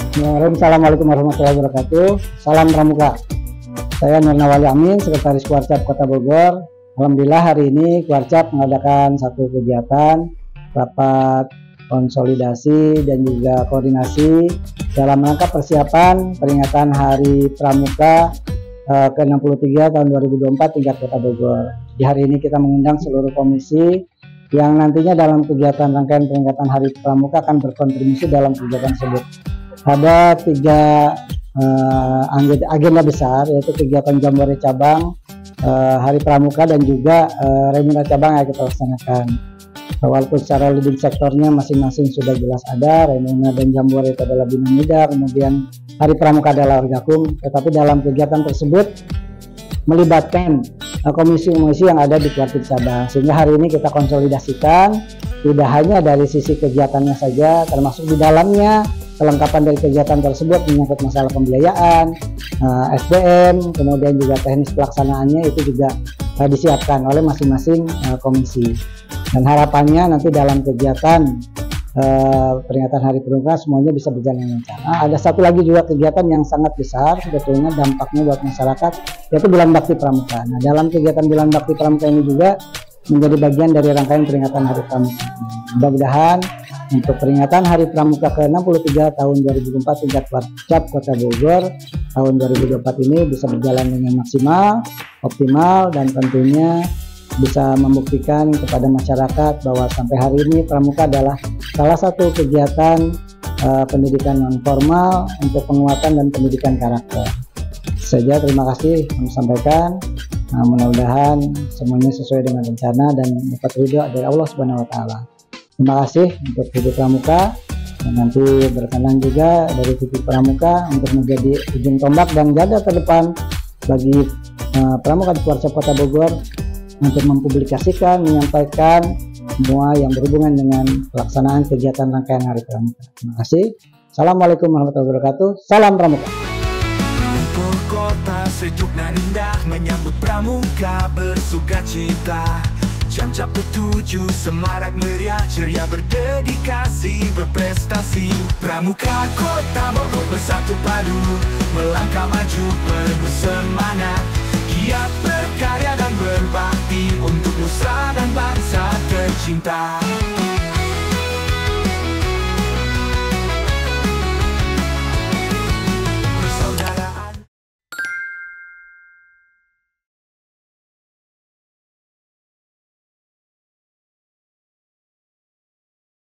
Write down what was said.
Assalamualaikum warahmatullahi wabarakatuh. Salam Pramuka. Saya Nurnawali Amin, Sekretaris Kuarcap Kota Bogor. Alhamdulillah hari ini Kuarcap mengadakan satu kegiatan rapat konsolidasi dan juga koordinasi dalam rangka persiapan peringatan Hari Pramuka ke-63 tahun 2024 tingkat Kota Bogor. Di hari ini kita mengundang seluruh komisi yang nantinya dalam kegiatan rangkaian peringatan Hari Pramuka akan berkontribusi dalam kegiatan tersebut. Ada tiga agenda besar, yaitu kegiatan Jambore Cabang, Hari Pramuka, dan juga Remina Cabang yang kita laksanakan. Walaupun secara leading sektornya masing-masing sudah jelas ada, Remina dan Jambore itu adalah Binamida, kemudian Hari Pramuka adalah Orgakum, tetapi dalam kegiatan tersebut melibatkan komisi-komisi yang ada di Kuartip Cabang, sehingga hari ini kita konsolidasikan tidak hanya dari sisi kegiatannya saja, termasuk di dalamnya kelengkapan dari kegiatan tersebut menyangkut masalah pembiayaan, SDM, kemudian juga teknis pelaksanaannya itu juga disiapkan oleh masing-masing komisi. Dan harapannya nanti dalam kegiatan peringatan Hari Pramuka semuanya bisa berjalan lancar. Ada satu lagi juga kegiatan yang sangat besar sebetulnya dampaknya buat masyarakat, yaitu Bulan Bakti Pramuka. Nah, dalam kegiatan Bulan Bakti Pramuka ini juga menjadi bagian dari rangkaian peringatan Hari Pramuka. Mudah-mudahan untuk peringatan Hari Pramuka ke-63 tahun 2024 tingkat Kuarcap Kota Bogor tahun 2024 ini bisa berjalan dengan maksimal, optimal, dan tentunya bisa membuktikan kepada masyarakat bahwa sampai hari ini Pramuka adalah salah satu kegiatan pendidikan non formal untuk penguatan dan pendidikan karakter. Saja, terima kasih kami sampaikan. Mudah-mudahan semuanya sesuai dengan rencana dan dapat ridho dari Allah Subhanahu wa Ta'ala. Terima kasih untuk TV Pramuka, dan nanti berkenan juga dari TV Pramuka untuk menjadi ujung tombak dan garda terdepan bagi Pramuka di Kuarcap Kota Bogor untuk mempublikasikan, menyampaikan semua yang berhubungan dengan pelaksanaan kegiatan rangkaian Hari Pramuka. Terima kasih. Assalamualaikum warahmatullahi wabarakatuh. Salam Pramuka. Kota sejuk dan indah menyambut Pramuka bersukacita. Jam-jam ketujuh semarak meriah, ceria berdedikasi, berprestasi. Pramuka Kota Bogor bersatu padu, melangkah maju penuh semangat, giat berkarya dan berbakti untuk nusa dan bangsa tercinta.